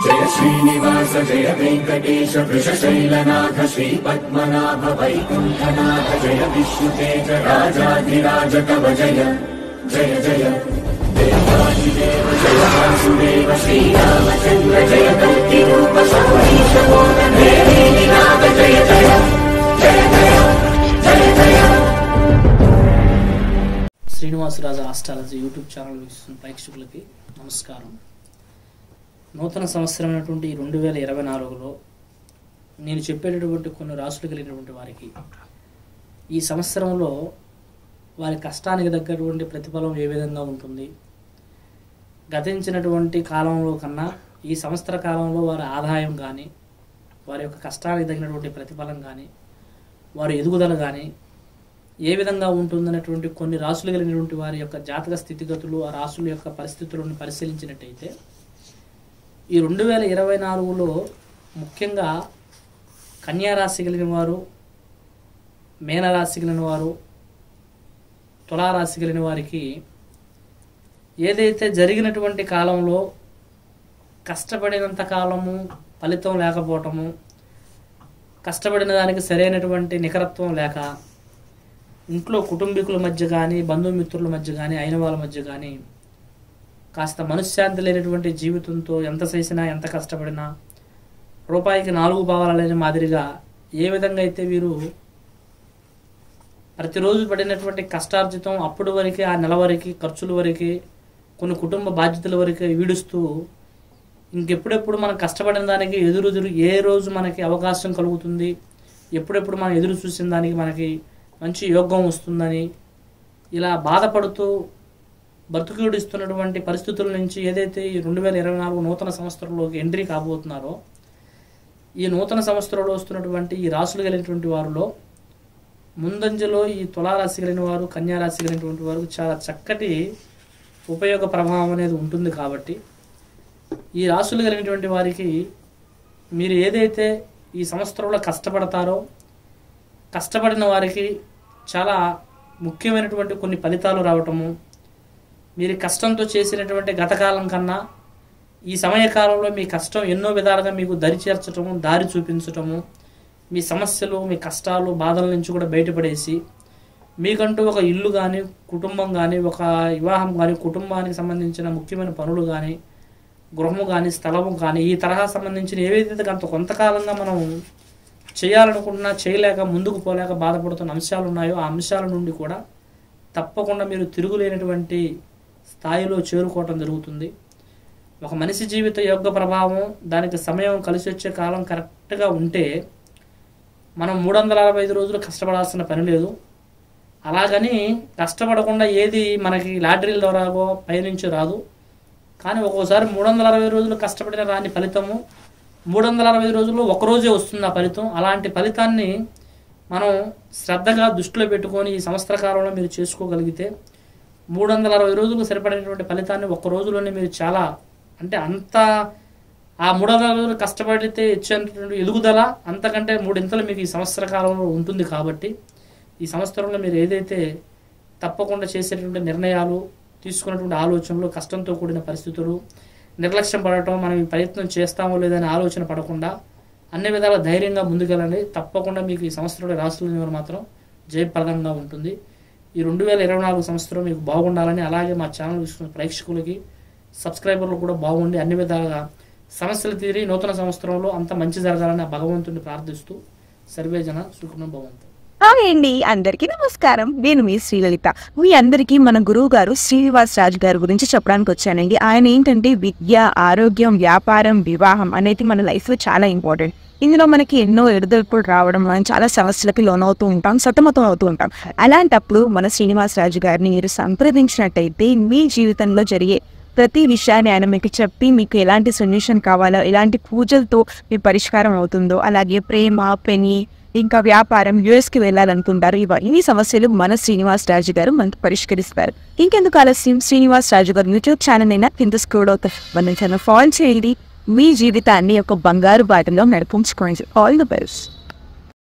जय श्रीनिवास जय वेंकटेश वृषशैलनाथ श्रीपद्मनाभ वैकुंठनाथ जय विष्णुतेज राजाधिराज तव जय जय जय देवादिदेव जय वासुदेव श्रीरामचंद्र जय कल्किरूप शौरीश मोदन देवीनाथ जय जय जय जय जय जय। శ్రీనివాసరాజు ఆస్ట్రాలజీ యూట్యూబ్ ఛానల్ వీక్షిస్తున్న ప్రేక్షకులకి నమస్కారం. నూతన సంవత్సరమైనటువంటి 2024లో నేను చెప్పేటటువంటి కొన్ని రాశులు కలిగినటువంటి వారికి ఈ సంవత్సరంలో వారి కష్టానికి తగ్గటువంటి ప్రతిఫలం ఏ విధంగా ఉంటుంది, గతించినటువంటి కాలంలో కన్నా ఈ సంవత్సర కాలంలో వారి ఆదాయం కానీ, వారి యొక్క కష్టానికి తగినటువంటి ప్రతిఫలం కానీ, వారి ఎదుగుదల కానీ ఏ విధంగా ఉంటుందనేటువంటి కొన్ని రాశులు కలిగినటువంటి వారి యొక్క జాతక స్థితిగతులు, ఆ రాశుల యొక్క పరిస్థితులను పరిశీలించినట్టయితే ఈ 2024లో ముఖ్యంగా కన్యారాశి కలిగిన వారు, మీనరాశి కలిగిన వారు, తులారాశి కలిగిన వారికి ఏదైతే జరిగినటువంటి కాలంలో కష్టపడినంత కాలము ఫలితం లేకపోవటము, కష్టపడిన దానికి సరైనటువంటి నికరత్వం లేక, ఇంట్లో కుటుంబీకుల మధ్య కానీ, బంధుమిత్రుల మధ్య కానీ, అయిన వాళ్ళ మధ్య కానీ కాస్త మనశ్శాంతి లేనటువంటి జీవితంతో ఎంత చేసినా, ఎంత కష్టపడినా రూపాయికి 4 పావాలనే మాదిరిగా ఏ విధంగా అయితే వీరు ప్రతిరోజు పడినటువంటి కష్టార్జితం అప్పుడు వరకు, ఆ నెల వరకు, ఖర్చుల వరకు, కొన్ని కుటుంబ బాధ్యతల వరకు వీడుస్తూ ఇంకెప్పుడెప్పుడు మనం కష్టపడిన దానికి ఎదురు ఏ రోజు మనకి అవకాశం కలుగుతుంది, ఎప్పుడెప్పుడు మనం ఎదురు చూసిన దానికి మనకి మంచి యోగం వస్తుందని ఇలా బాధపడుతూ బ్రతుకుడిస్తున్నటువంటి పరిస్థితుల నుంచి ఏదైతే ఈ 2024 నూతన సంవత్సరంలోకి ఎంట్రీ కాబోతున్నారో, ఈ నూతన సంవత్సరంలో వస్తున్నటువంటి ఈ రాశులు కలిగినటువంటి వారిలో ముందంజలో ఈ తులారాశి కలిగిన వారు, కన్యారాశి కలిగినటువంటి వారు చాలా చక్కటి ఉపయోగ ప్రభావం అనేది ఉంటుంది. కాబట్టి ఈ రాశులు కలిగినటువంటి వారికి మీరు ఏదైతే ఈ సంవత్సరంలో కష్టపడతారో, కష్టపడిన వారికి చాలా ముఖ్యమైనటువంటి కొన్ని ఫలితాలు రావటము, మీరు కష్టంతో చేసినటువంటి గతకాలం కన్నా ఈ సమయకాలంలో మీ కష్టం ఎన్నో విధాలుగా మీకు దరి చేర్చటము, దారి చూపించటము, మీ సమస్యలు, మీ కష్టాలు, బాధల నుంచి కూడా బయటపడేసి మీకంటూ ఒక ఇల్లు కానీ, కుటుంబం కానీ, ఒక వివాహం కానీ, కుటుంబానికి సంబంధించిన ముఖ్యమైన పనులు కానీ, గృహము కానీ, స్థలము కానీ, ఈ తరహా సంబంధించిన ఏవైతే కొంతకాలంగా మనం చేయాలనుకుంటున్నా చేయలేక, ముందుకు పోలేక బాధపడుతున్న అంశాలు ఉన్నాయో ఆ అంశాల నుండి కూడా తప్పకుండా మీరు తిరుగులేనటువంటి స్థాయిలో చేరుకోవటం జరుగుతుంది. ఒక మనిషి జీవిత యోగ ప్రభావం, దానికి సమయం కలిసి వచ్చే కాలం కరెక్ట్గా ఉంటే మనం 365 రోజులు కష్టపడాల్సిన పని లేదు. అలాగని కష్టపడకుండా ఏది మనకి లాటరీల ద్వారాగో పైనుంచి రాదు. కానీ ఒక్కోసారి 360 రోజులు కష్టపడిన రాని ఫలితము 360 రోజుల్లో ఒకరోజే వస్తుంది ఆ ఫలితం. అలాంటి ఫలితాన్ని మనం శ్రద్ధగా దృష్టిలో పెట్టుకొని ఈ సంవత్సర కాలంలో మీరు చేసుకోగలిగితే 360 రోజులకు సరిపడినటువంటి ఫలితాన్ని ఒక్క రోజులోనే మీరు చాలా అంటే అంత ఆ 360 రోజులు కష్టపడితే ఇచ్చేటువంటి ఎదుగుదల అంతకంటే 3 ఇంతలు మీకు ఈ సంవత్సర కాలంలో ఉంటుంది. కాబట్టి ఈ సంవత్సరంలో మీరు ఏదైతే తప్పకుండా చేసేటువంటి నిర్ణయాలు, తీసుకున్నటువంటి ఆలోచనలు, కష్టంతో కూడిన పరిస్థితులు, నిర్లక్ష్యం పడటం, మనం ఈ ప్రయత్నం చేస్తామో లేదని ఆలోచన పడకుండా అన్ని విధాల ధైర్యంగా ముందుకెళ్ళండి. తప్పకుండా మీకు ఈ సంవత్సరంలో రాశుల మాత్రం జయప్రదంగా ఉంటుంది. ఈ 2024 సంవత్సరం మీకు బాగుండాలని, అలాగే మా ఛానల్ చూస్తున్న ప్రేక్షకులకి, సబ్స్క్రైబర్లు కూడా బాగుండి అన్ని విధాలుగా సమస్యలు తీరి నూతన సంవత్సరంలో అంత మంచి జరగాలని ఆ భగవంతుడిని ప్రార్థిస్తూ సర్వేజన సుఖనం భవంతు. హాయ్ అండి, అందరికీ నమస్కారం. నేను మీ శ్రీలలిత. మీ అందరికీ మన గురువు గారు శ్రీనివాస్ రాజు గారి గురించి చెప్పడానికి వచ్చానండి. ఆయన ఏంటంటే విద్య, ఆరోగ్యం, వ్యాపారం, వివాహం అనేది మన లైఫ్లో చాలా ఇంపార్టెంట్. ఇందులో మనకి ఎన్నో ఎదురుదెప్పులు రావడం, మనం చాలా సమస్యలకి లోనవుతూ ఉంటాం, సతమతం అవుతూ ఉంటాం. అలాంటప్పుడు మన శ్రీనివాస్ రాజు గారిని మీరు సంప్రదించినట్టయితే మీ జీవితంలో జరిగే ప్రతి విషయాన్ని ఆయన మీకు చెప్పి మీకు ఎలాంటి సొల్యూషన్ కావాలో, ఎలాంటి పూజలతో మీ పరిష్కారం అవుతుందో, అలాగే ప్రేమ, పెని, ఇంకా వ్యాపారం, యుఎస్కి వెళ్ళాలనుకుంటారు, ఇవన్నీ సమస్యలు మన శ్రీనివాస్ రాజు గారు మనకు పరిష్కరిస్తారు. ఇంకెందుకు ఆలస్యం, శ్రీనివాస్ రాజు గారు యూట్యూబ్ ఛానల్ అయినా కింద స్క్రోల్ అవుతారు, మన ఛానల్ ఫాలో చేయండి. మీ జీవితాన్ని ఒక బంగారు బాటలో నడిపించుకోండి. All the best.